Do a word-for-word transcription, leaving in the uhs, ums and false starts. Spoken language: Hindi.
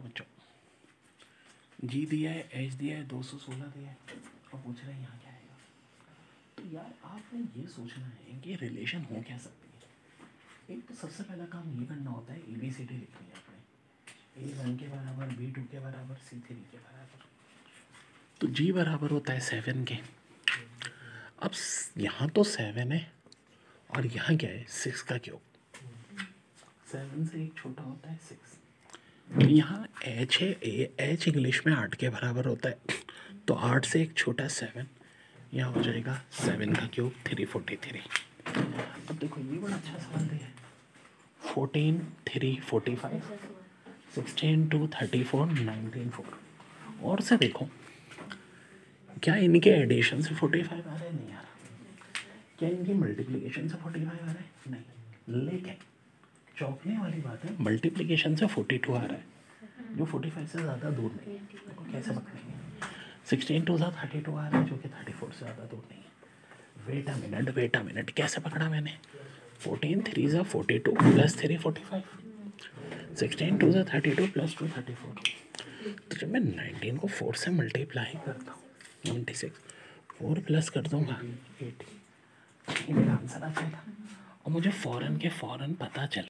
बच्चों, जी दिया है, एच दिया है, दो सौ सोलह दिया है और पूछ रहे हैं यहाँ क्या आएगा। तो यार आपने ये सोचना है कि रिलेशन हो क्या सकती है। एक तो सबसे पहला काम ये करना होता है, ए बी सी डी लिखनी है अपने। ए वन के बराबर, बी टू के बराबर, सी थ्री के बराबर। तो जी बराबर होता है सेवन के। अब यहाँ तो सेवन है और यहाँ क्या है, सिक्स का क्यूब। सेवन से एक छोटा होता है सिक्स। यहाँ एच है, ए एच इंग्लिश में आठ के बराबर होता है, तो आठ से एक छोटा सेवन, यहाँ हो जाएगा सेवन का क्यूब थ्री फोर्टी थ्री। अब देखो ये बड़ा अच्छा सवाल दिया है, fourteen three forty five, sixteen two thirty four, nineteen four. और से देखो क्या इनके एडिशन से फोर्टी फाइव आ रहा है, नहीं आ रहा। क्या इनकी मल्टीप्लिकेशन से फोर्टी फाइव आ रहा है, नहीं। लेकिन चौंकने वाली बात है, मल्टीप्लिकेशन से फोर्टी टू आ रहा है, जो फोर्टी फाइव से ज़्यादा दूर नहीं है। देखो कैसे पकड़ेंगे, सिक्सटीन टू सा थर्टी टू आ रहा है, जो कि थर्टी फोर से ज़्यादा दूर नहीं है। Wait a minute, wait a minute, कैसे पकड़ा मैंने, फोर्टीन थ्री ज़ा forty two plus three forty five, sixteen two ज़ा thirty two plus two thirty four. तो जब मैं नाइनटीन को फोर से मल्टीप्लाई करता हूँ, नाइन्टी सिक्स, फोर प्लस कर दूँगा एटी, ये मेरा आंसर आ जाएगा। और मुझे फ़ौरन के फ़ौरन पता चल